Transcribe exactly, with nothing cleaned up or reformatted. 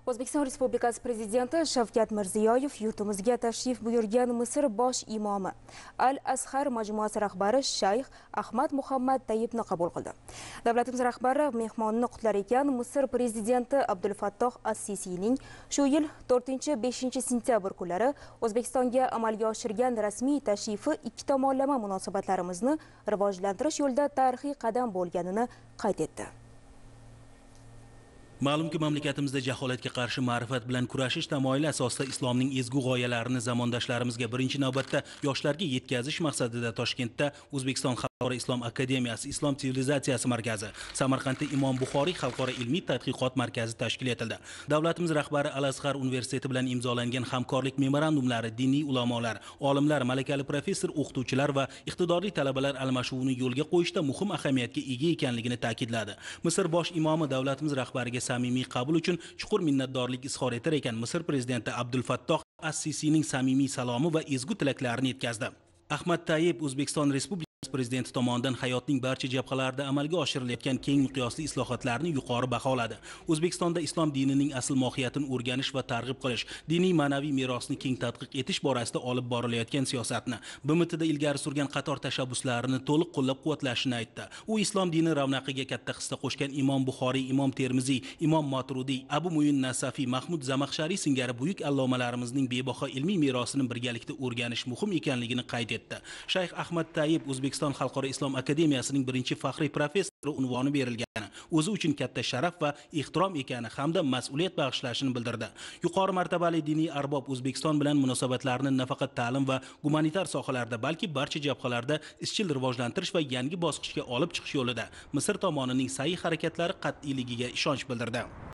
O'zbekiston Respublikasi Prezidenti Shavkat Mirziyoyev yurtimizga tashrif buyurgan Misr bosh imomi Al-Azhar majmuasi rahbari Shayx Ahmad Muhammad Tayyibni qabul qildi. Davlatimiz rahbari mehmonni qutlar ekan Misr prezidenti Abdulfattoh As-Sisiyning shu yil to'rtinchi beshinchi sentyabr kunlari O'zbekistonga amalga oshirgan rasmiy tashrifi ikki tomonlama munosabatlarimizni rivojlantirish yo'lida tarixiy qadam bo'lganini qayd etdi. Ma'lumki, mamlakatimizda jaholatga qarshi ma'rifat bilan kurashish tamoyili asosida islomning ezgu g'oyalarini zamondoshlarimizga birinchi navbatda yoshlarga yetkazish maqsadida Toshkentda O'zbekiston Xalqaro Islom Akademiyasi Islom sivilizatsiyasi markazi, Samarqandda Imom Buxoriy xalqaro ilmiy tadqiqot markazi tashkil etildi. Davlatimiz rahbari Al-Azhar universiteti bilan imzolangan hamkorlik memorandumlari diniy ulamolar, olimlar, malakali professor, o'qituvchilar va iqtidorli talabalar almashuvini yo'lga qo'yishda muhim ahamiyatga ega ekanligini ta'kidladi. Misr bosh imomi davlatimiz rahbariga samimiy qabul uchun chuqur minnatdorlik izhor etar ekan, Misr prezidenti Abdulfattoh As-Sisiyning samimiy salomi va ezgu tilaklarini yetkazdi. Ahmad Tayyib O'zbekiston Respublikasi Prezidenti tomonidan hayotning barcha jabhalarida amalga oshirilayotgan keng miqyosli islohotlarni yuqori baholadi. O'zbekistonda islom dinining asl mohiyatini o'rganish va targ'ib qilish, diniy ma'naviy merosni keng tadqiq etish borasida olib borilayotgan siyosatni, B M Tda ilgari surgan qator tashabbuslarini to'liq qo'llab-quvvatlashini aytdi. U islom dini ravnaqiga katta hissa qo'shgan Imom Buxoriy, Imom Termiziy, Imom Moturidiy, Abu Mu'in Nasafiy, Mahmud Zamaxshariy singari buyuk allomalarimizning bebaho ilmiy merosini birgalikda o'rganish muhim ekanligini qayd etdi. Shayx Ahmad Tayyib O'zbekiston Xalqaro Islom Akademiyasining birinchi faxriy professori unvoni berilgani o'zi uchun katta sharaf va ehtirom ekani hamda mas'uliyat bag'ishlashini bildirdi. Yuqori martabali diniy arbob O'zbekiston bilan munosabatlarni nafaqat ta'lim va gumanitar sohalarda, balki barcha jabhalarda izchil rivojlantirish va yangi bosqichga olib chiqish yo'lida Misr tomonining sa'y harakatlari qat'iyligiga ishonch bildirdi.